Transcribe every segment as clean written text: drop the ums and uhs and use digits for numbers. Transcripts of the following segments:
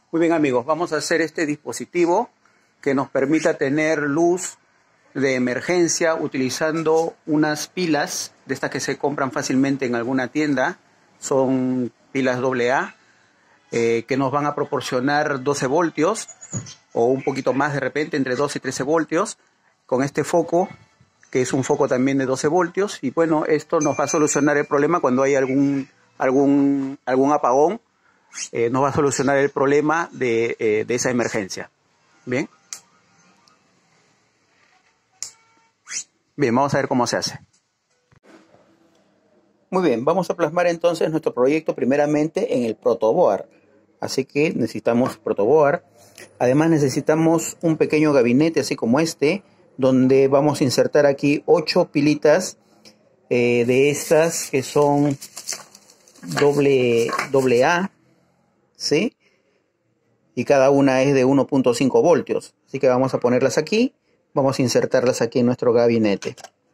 Muy bien, amigos, vamos a hacer este dispositivo que nos permita tener luz de emergencia utilizando unas pilas de estas que se compran fácilmente en alguna tienda. Son pilas AA que nos van a proporcionar 12 voltios o un poquito más de repente, entre 12 y 13 voltios, con este foco, que es un foco también de 12 voltios. Y bueno, esto nos va a solucionar el problema cuando hay algún apagón. Nos va a solucionar el problema de esa emergencia. Bien. Bien, vamos a ver cómo se hace. Muy bien, vamos a plasmar entonces nuestro proyecto primeramente en el protoboard. Así que necesitamos protoboard. Además necesitamos un pequeño gabinete así como este, donde vamos a insertar aquí 8 pilitas de estas que son AA, ¿sí? Y cada una es de 1.5 voltios. Así que vamos a ponerlas aquí. Vamos a insertarlas aquí en nuestro gabinete.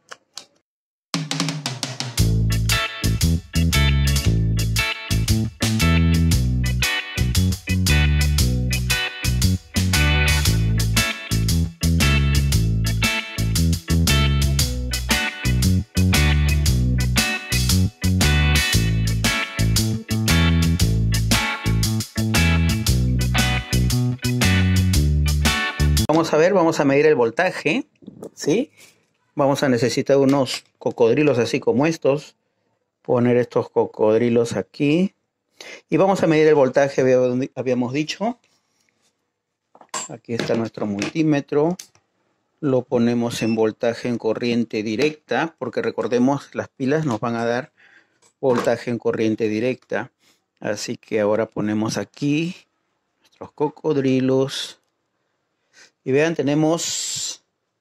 Vamos a medir el voltaje, ¿sí? Vamos a necesitar unos cocodrilos así como estos. Poner estos cocodrilos aquí. Y vamos a medir el voltaje, habíamos dicho. Aquí está nuestro multímetro. Lo ponemos en voltaje en corriente directa, porque recordemos, las pilas nos van a dar voltaje en corriente directa. Así que ahora ponemos aquí nuestros cocodrilos. Y vean, tenemos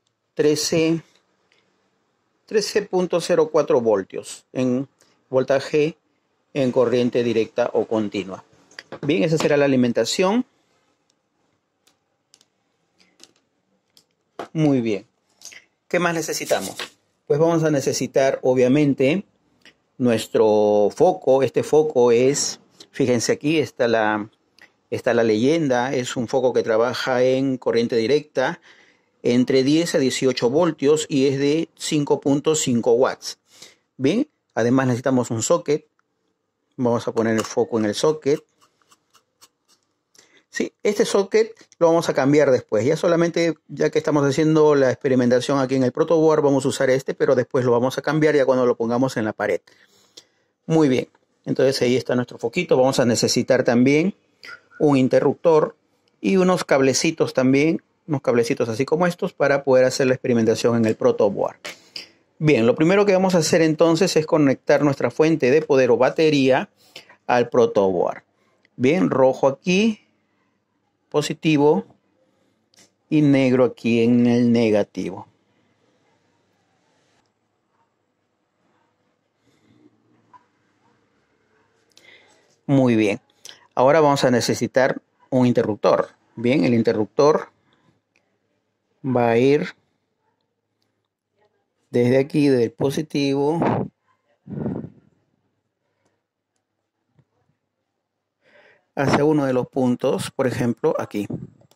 13.04 voltios en voltaje en corriente directa o continua. Bien, esa será la alimentación. Muy bien. ¿Qué más necesitamos? Pues vamos a necesitar, obviamente, nuestro foco. Este foco es, fíjense aquí, está la leyenda. Es un foco que trabaja en corriente directa entre 10 a 18 voltios y es de 5.5 watts. Bien, además necesitamos un socket. Vamos a poner el foco en el socket. Sí, este socket lo vamos a cambiar después. Ya que estamos haciendo la experimentación aquí en el protoboard, vamos a usar este, pero después lo vamos a cambiar ya cuando lo pongamos en la pared. Muy bien, entonces ahí está nuestro foquito. Vamos a necesitar también un interruptor y unos cablecitos también, unos cablecitos así como estos para poder hacer la experimentación en el protoboard. Bien, lo primero que vamos a hacer entonces es conectar nuestra fuente de poder o batería al protoboard. Bien, rojo aquí, positivo, y negro aquí en el negativo. Muy bien. Ahora vamos a necesitar un interruptor. Bien, el interruptor va a ir desde aquí, del positivo, hacia uno de los puntos, por ejemplo, aquí.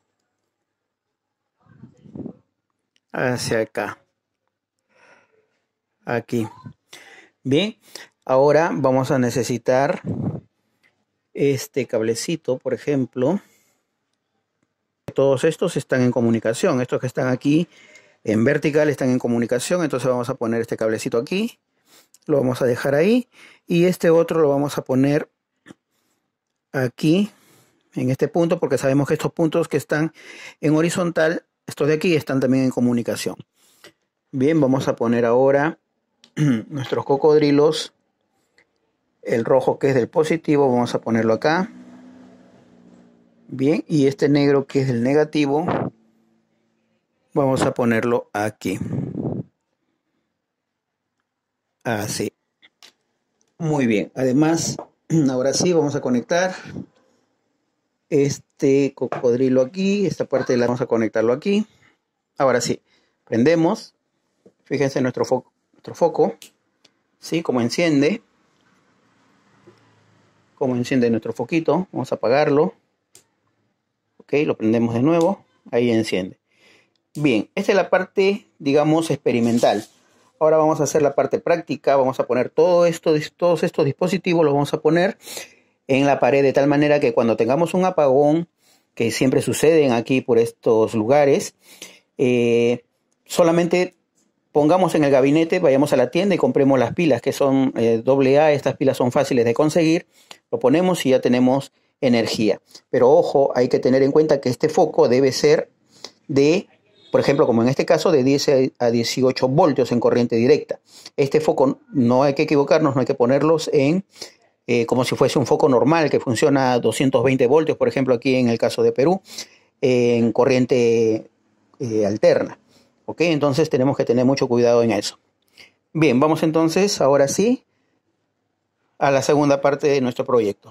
Hacia acá. Aquí. Bien, ahora vamos a necesitar este cablecito, por ejemplo. Todos estos están en comunicación. Estos que están aquí en vertical están en comunicación. Entonces vamos a poner este cablecito aquí. Lo vamos a dejar ahí. Y este otro lo vamos a poner aquí, en este punto, porque sabemos que estos puntos que están en horizontal, estos de aquí, están también en comunicación. Bien, vamos a poner ahora nuestros cocodrilos. El rojo, que es del positivo, vamos a ponerlo acá. Bien, y este negro, que es del negativo, vamos a ponerlo aquí. Así. Muy bien. Además, ahora sí vamos a conectar este cocodrilo aquí. Esta parte la vamos a conectarlo aquí. Ahora sí, prendemos. Fíjense nuestro foco. ¿Sí? Cómo enciende. Cómo enciende nuestro foquito. Vamos a apagarlo. Ok, lo prendemos de nuevo, ahí enciende. Bien, esta es la parte, digamos, experimental. Ahora vamos a hacer la parte práctica. Vamos a poner todos estos dispositivos, los vamos a poner en la pared de tal manera que cuando tengamos un apagón, que siempre suceden aquí por estos lugares, solamente pongamos en el gabinete, vayamos a la tienda y compremos las pilas que son AA. Estas pilas son fáciles de conseguir, lo ponemos y ya tenemos energía. Pero ojo, hay que tener en cuenta que este foco debe ser de, por ejemplo, como en este caso, de 10 a 18 voltios en corriente directa. Este foco no hay que equivocarnos, no hay que ponerlos en como si fuese un foco normal que funciona a 220 voltios, por ejemplo, aquí en el caso de Perú, en corriente alterna. ¿Ok? Entonces tenemos que tener mucho cuidado en eso. Bien, vamos entonces, ahora sí, a la segunda parte de nuestro proyecto.